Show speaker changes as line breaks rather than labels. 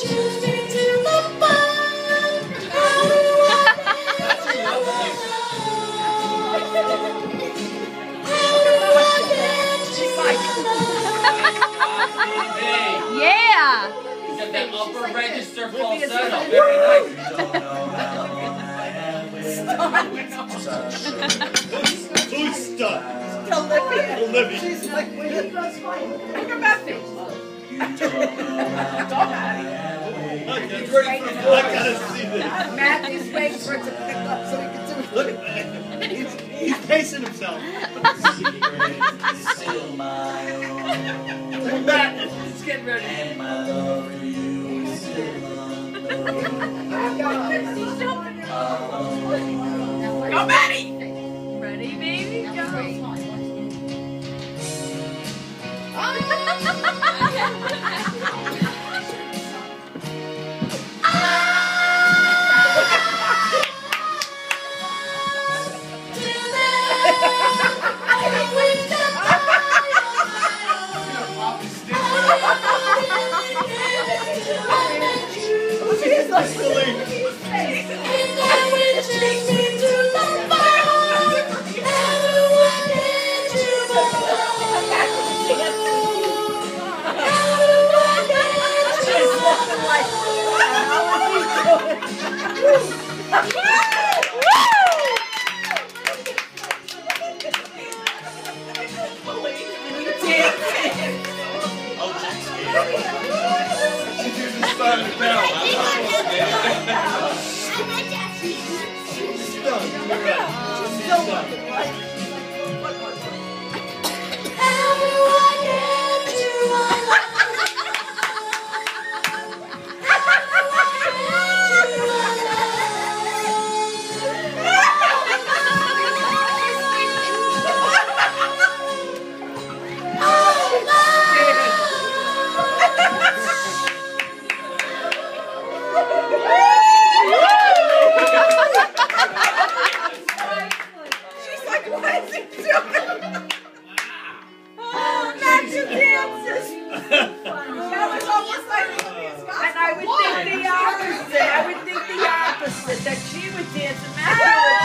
Yeah!
You got that upper register falsetto. Very nice.
Who's stuck?
Olivia.
Olivia.
She's like, look at Matthew.
He's ready for the I gotta see this.
Matthew's waiting for it to pick up so he can do it.
Look at that. He's pacing himself. Matt, he's getting ready.
Go, Maddie!
Ready, baby? Go!
She's like, that she would dance and Matthew would